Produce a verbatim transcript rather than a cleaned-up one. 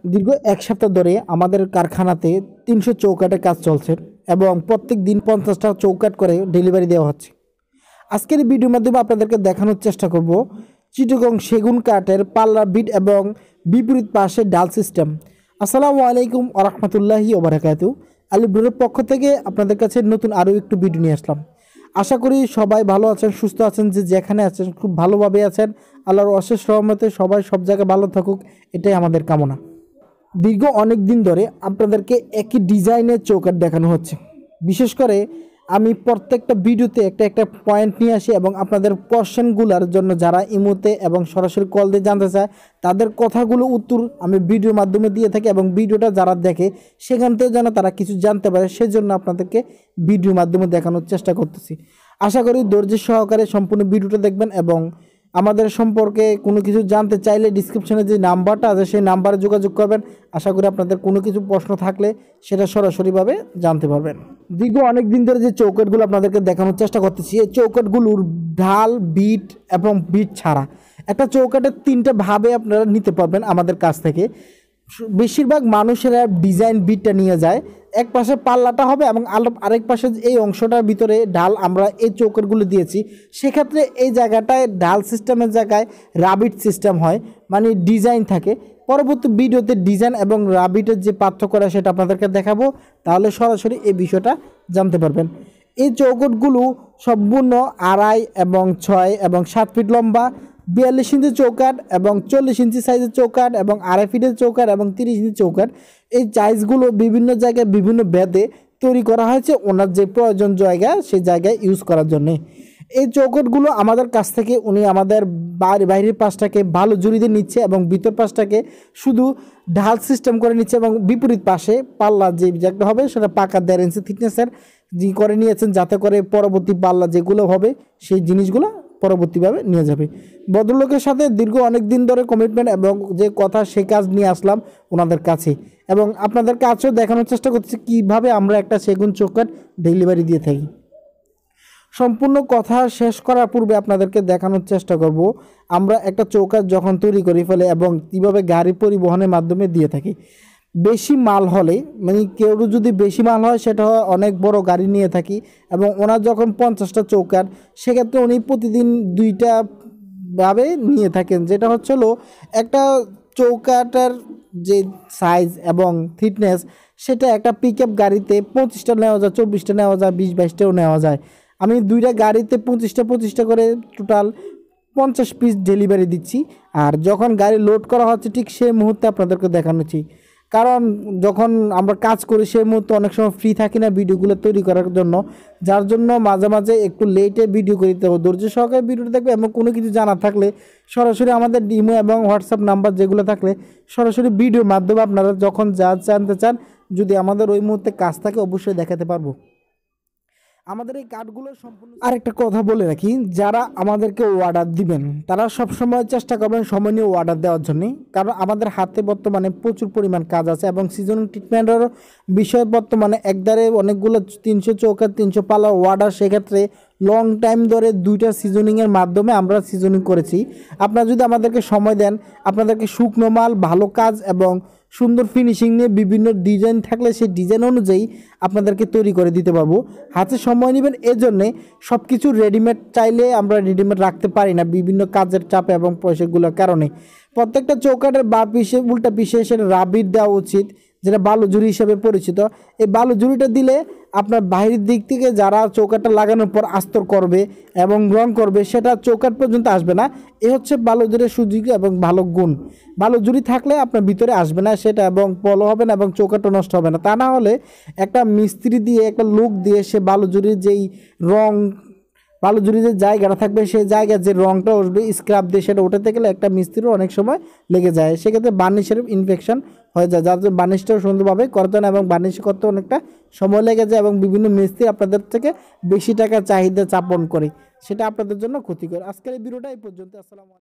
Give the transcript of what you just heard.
দীর্ঘ এক সপ্তাহ ধরে আমাদের কারখানাতে তিনশো চৌকাঠের কাজ চলছে এবং প্রত্যেক দিন পঞ্চাশটা চৌকাঠ করে ডেলিভারি দেওয়া হচ্ছে। আজকের এই ভিডিওর মাধ্যমে আপনাদেরকে দেখানোর চেষ্টা করব চিটাগং সেগুন কাঠের পাল্লা বিট এবং বিপরীত পাশে ডাল সিস্টেম। আসসালামু আলাইকুম ওয়া রাহমাতুল্লাহি ওয়া বারাকাতুহু। আলিব্রুরের পক্ষ থেকে আপনাদের কাছে নতুন আরও একটু ভিডিও নিয়ে আসলাম। আশা করি সবাই ভালো আছেন, সুস্থ আছেন, যে যেখানে আছেন খুব ভালোভাবে আছেন। আল্লাহর অশেষ রহমতে সবাই সব জায়গায় ভালো থাকুক, এটাই আমাদের কামনা। দীর্ঘ অনেক দিন ধরে আপনাদেরকে একই ডিজাইনের চৌকাঠ দেখানো হচ্ছে। বিশেষ করে আমি প্রত্যেকটা ভিডিওতে একটা একটা পয়েন্ট নিয়ে আসি এবং আপনাদের কোশ্চেনগুলোর জন্য যারা ইমোতে এবং সরাসরি কল দিয়ে জানতে চায় তাদের কথাগুলো উত্তর আমি ভিডিওর মাধ্যমে দিয়ে থাকি এবং ভিডিওটা যারা দেখে সেখান থেকে যেন তারা কিছু জানতে পারে সেজন্য আপনাদেরকে ভিডিওর মাধ্যমে দেখানোর চেষ্টা করতেছি। আশা করি ধৈর্য সহকারে সম্পূর্ণ ভিডিওটা দেখবেন এবং আমাদের সম্পর্কে কোনো কিছু জানতে চাইলে ডিসক্রিপশনে যে নাম্বারটা আছে সেই নাম্বারে যোগাযোগ করবেন। আশা করি আপনাদের কোনো কিছু প্রশ্ন থাকলে সেটা সরাসরিভাবে জানতে পারবেন। দীর্ঘ অনেক দিন ধরে যে চৌকাঠগুলো আপনাদেরকে দেখানোর চেষ্টা করতেছি, এই চৌকাঠগুলোর ঢাল, বিট এবং বিট ছাড়া একটা চৌকাঠের তিনটা ভাবে আপনারা নিতে পারবেন আমাদের কাছ থেকে। বেশিরভাগ মানুষেরা ডিজাইন বিটটা নিয়ে যায়, এক পাশে পাল্লাটা হবে এবং আরেক পাশে এই অংশটার ভিতরে ঢাল আমরা এই চৌকাঠগুলো দিয়েছি। সেক্ষেত্রে এই জায়গাটায় ঢাল সিস্টেমের জায়গায় রাবিট সিস্টেম হয়, মানে ডিজাইন থাকে। পরবর্তী ভিডিওতে ডিজাইন এবং রাবিটের যে পার্থক্য সেটা আপনাদেরকে দেখাবো, তাহলে সরাসরি এই বিষয়টা জানতে পারবেন। এই চৌকাঠগুলো সম্পূর্ণ আড়াই এবং ছয় এবং সাত ফিট লম্বা, বিয়াল্লিশ ইঞ্চি চৌকাঠ এবং চল্লিশ ইঞ্চি সাইজের চৌকাঠ এবং আড়াই ফিটের চৌকাঠ এবং তিরিশ ইঞ্চি চৌকাঠ। এই সাইজগুলো বিভিন্ন জায়গায় বিভিন্ন ভেদে তৈরি করা হয়েছে ওনার যে প্রয়োজন জায়গা সেই জায়গায় ইউজ করার জন্যে। এই চৌকাঠগুলো আমাদের কাছ থেকে উনি আমাদের বাইরের পাশটাকে ভালো জুড়িতে নিচ্ছে এবং ভিতর পাশটাকে শুধু ঢাল সিস্টেম করে নিচ্ছে এবং বিপরীত পাশে পাল্লা যে জায়গাটা হবে সেটা পাকা দেড় ইঞ্চি থিকনেসের যে করে নিয়েছেন, যাতে করে পরবর্তী পাল্লা যেগুলো হবে সেই জিনিসগুলো পরবর্তীভাবে নিয়ে যাবে। ভদ্রলোকের সাথে দীর্ঘ অনেক দিন ধরে কমিটমেন্ট এবং যে কথা সে কাজ নিয়ে আসলাম ওনাদের কাছে এবং আপনাদের কাছেও দেখানোর চেষ্টা করছি কীভাবে আমরা একটা সেগুন চৌকাঠ ডেলিভারি দিয়ে থাকি। সম্পূর্ণ কথা শেষ করার পূর্বে আপনাদেরকে দেখানোর চেষ্টা করব আমরা একটা চৌকাঠ যখন তৈরি করে ফেলে এবং কীভাবে গাড়ি পরিবহনের মাধ্যমে দিয়ে থাকি। বেশি মাল হলে, মানে কেউ যদি বেশি মাল হয় সেটা অনেক বড় গাড়ি নিয়ে থাকি এবং ওনার যখন পঞ্চাশটা চৌকাঠ, সেক্ষেত্রে উনি প্রতিদিন দুইটা ভাবে নিয়ে থাকেন। যেটা হচ্ছে হলো একটা চৌকাঠের যে সাইজ এবং থিকনেস সেটা একটা পিক আপ গাড়িতে পঁচিশটা নেওয়া যায়, চব্বিশটা নেওয়া যায়, বিশ বাইশটাও নেওয়া যায়। আমি দুইটা গাড়িতে পঁচিশটা পঁচিশটা করে টোটাল পঞ্চাশ পিস ডেলিভারি দিচ্ছি। আর যখন গাড়ি লোড করা হচ্ছে ঠিক সেই মুহূর্তে আপনাদেরকে দেখানোছি, কারণ যখন আমরা কাজ করি সেই মুহূর্তে অনেক সময় ফ্রি থাকি না ভিডিওগুলো তৈরি করার জন্য, যার জন্য মাঝে মাঝে একটু লেটে ভিডিও করে দিতে হবে। ধৈর্য সহকারে ভিডিওটা দেখবে এবং কোনো কিছু জানা থাকলে সরাসরি আমাদের ইমো এবং হোয়াটসঅ্যাপ নাম্বার যেগুলো থাকলে সরাসরি ভিডিওর মাধ্যমে আপনারা যখন যা জানতে চান, যদি আমাদের ওই মুহূর্তে কাজ থাকে অবশ্যই দেখাতে পারবো। আমাদের এই কার্ডগুলো সম্পূর্ণ। আরেকটা কথা বলে রাখি, যারা আমাদেরকে অর্ডার দিবেন তারা সবসময় চেষ্টা করবেন সময় নিয়ে অর্ডার দেওয়ার জন্য, কারণ আমাদের হাতে বর্তমানে প্রচুর পরিমাণ কাজ আছে এবং সিজনিং ট্রিটমেন্টের বিষয়ে বর্তমানে একদারে অনেকগুলো তিনশো চৌকাঠ তিনশো পাল্লা অর্ডার, সেক্ষেত্রে লং টাইম ধরে দুইটা সিজনিংয়ের মাধ্যমে আমরা সিজনিং করেছি। আপনারা যদি আমাদেরকে সময় দেন, আপনাদেরকে শুকনো মাল, ভালো কাজ এবং সুন্দর ফিনিশিং নিয়ে বিভিন্ন ডিজাইন থাকলে সেই ডিজাইন অনুযায়ী আপনাদেরকে তৈরি করে দিতে পারবো। হাতে সময় নেবেন, এজন্যে সব কিছু রেডিমেড চাইলে আমরা রেডিমেড রাখতে পারি না বিভিন্ন কাজের চাপে এবং পয়সাগুলোর কারণে। প্রত্যেকটা চৌকাঠের বা পিসে উল্টা পিসে সেটা রাবিট দেওয়া উচিত, যেটা বালুজুরি হিসেবে পরিচিত। এই বালুজুরিটা দিলে আপনার বাইরের দিক থেকে যারা চৌকাঠটা লাগানোর পর আস্তর করবে এবং রং করবে সেটা চৌকাঠ পর্যন্ত আসবে না। এ হচ্ছে বালুজুরির সুযোগ এবং ভালো গুণ। বালুজুরি থাকলে আপনার ভিতরে আসবে না সেটা এবং পলো হবে না এবং চৌকাঠটা নষ্ট হবে না। তা না হলে একটা মিস্ত্রি দিয়ে একটা লোক দিয়ে সে বালুজুরির যেই রং, বালুজুরি যে জায়গাটা থাকবে সেই জায়গায় যে রংটা উঠবে স্ক্রাব দিয়ে সেটা উঠাতে গেলে একটা মিস্ত্রিরও অনেক সময় লেগে যায়, সেক্ষেত্রে বার্নিশের ইনফেকশন হয়ে যায়, যার জন্য বার্নিশটাও সুন্দরভাবে করতে হয় এবং বার্নিশ করতে অনেকটা সময় লেগে যায় এবং বিভিন্ন মিস্ত্রি আপনাদের থেকে বেশি টাকা চাহিদা চাপন করে, সেটা আপনাদের জন্য ক্ষতিকর। আজকের এই ভিডিওটা এই পর্যন্ত। আসসালামু আলাইকুম।